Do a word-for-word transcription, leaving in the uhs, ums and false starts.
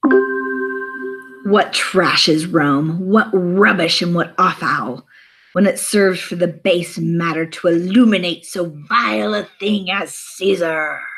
What trash is Rome? What rubbish and what offal, when it serves for the base matter to illuminate so vile a thing as Caesar?